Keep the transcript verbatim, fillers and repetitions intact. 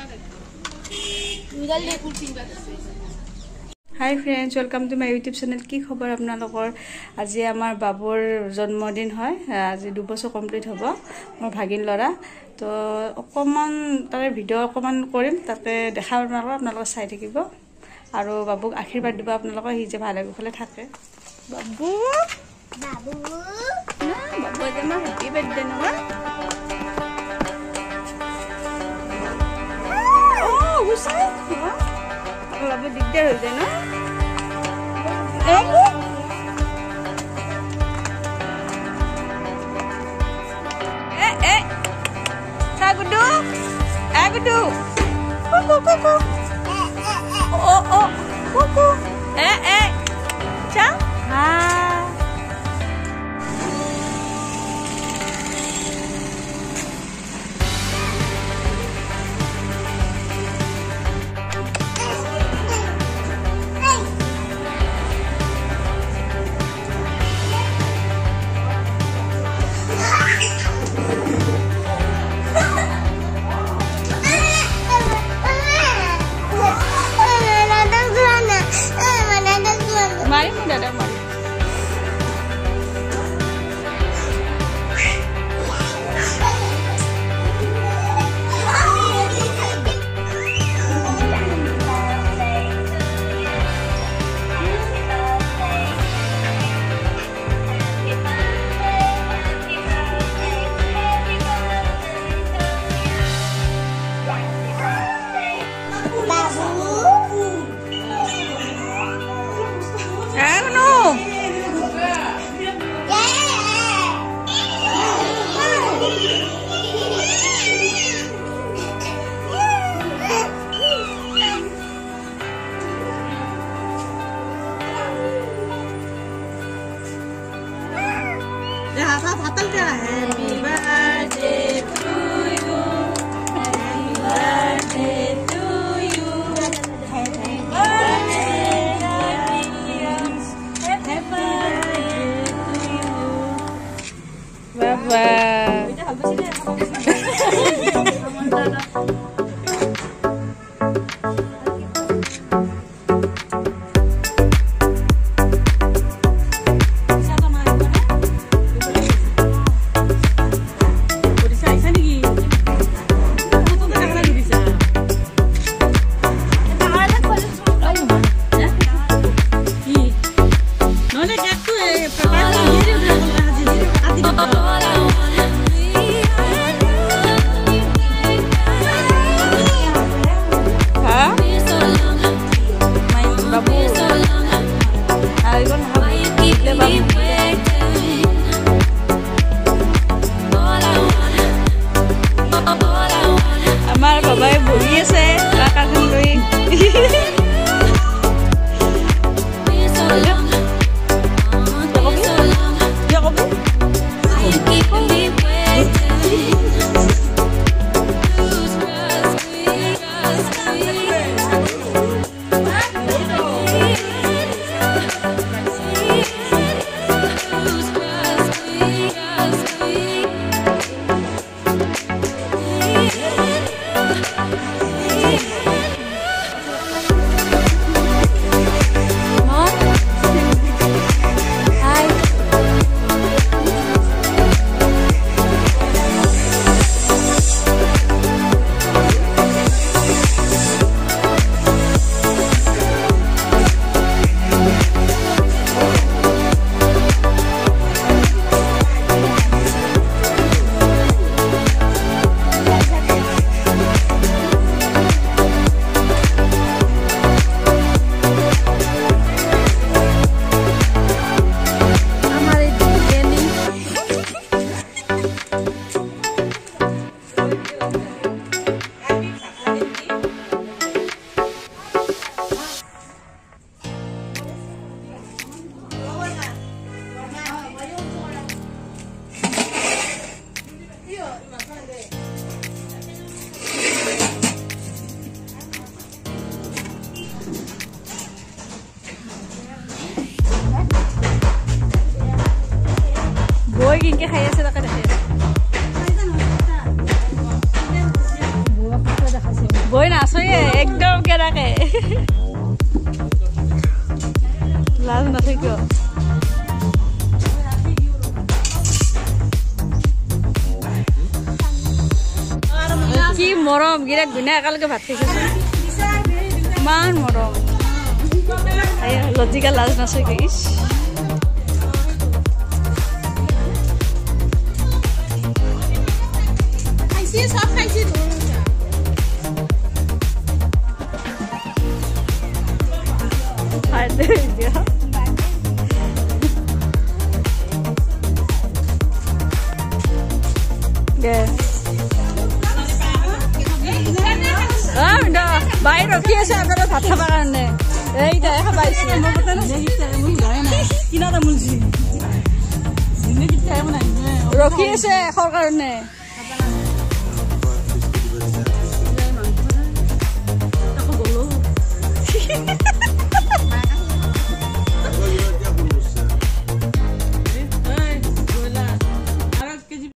Hi friends, welcome to my YouTube channel. কি খবৰ আপোনালোকৰ? আজি আমাৰ বাবুৰ জন্মদিন হয়। আজি দুই বছৰ কমপ্লিট হ'ব মোৰ ভাগিন লৰা। তো অকমান তাৰে ভিডিও অকমান কৰিম, তাতে দেখাম আপোনালোকক, আপোনালোকে চাই থাকিব আৰু বাবুক আশীৰ্বাদ দিব আপোনালোকে, হি যে ভালে কুশলে থাকে। বাবু বাবু না বাবু জমা হ্যাপি বাৰ্থডে নবা। ও গুছে বাবু দিগদাৰ হৈ যায় ন। Eh, eh, Sagudu, Agudu, kuku, kuku, oh, oh, kuku, eh, eh, Cang, ah. Mari muda dah mari. Happy birthday to you. Happy birthday to you. Happy birthday, happy birthday to you. Baba. Amar babai buri ase kakan loi বই নাচয়ে একদম কেনেকে লাজ নাথাকিব কি মৰম গিৰাক গুণা একেলগে ভাত খাইছে ইমান মৰম লজিকা লাজ নাচে ইচ বাই ৰখি আছে আপোনাৰ ভাত খাবৰ কাৰণে এইটা খাবাইছে ৰখি আছে এশৰ কাৰণে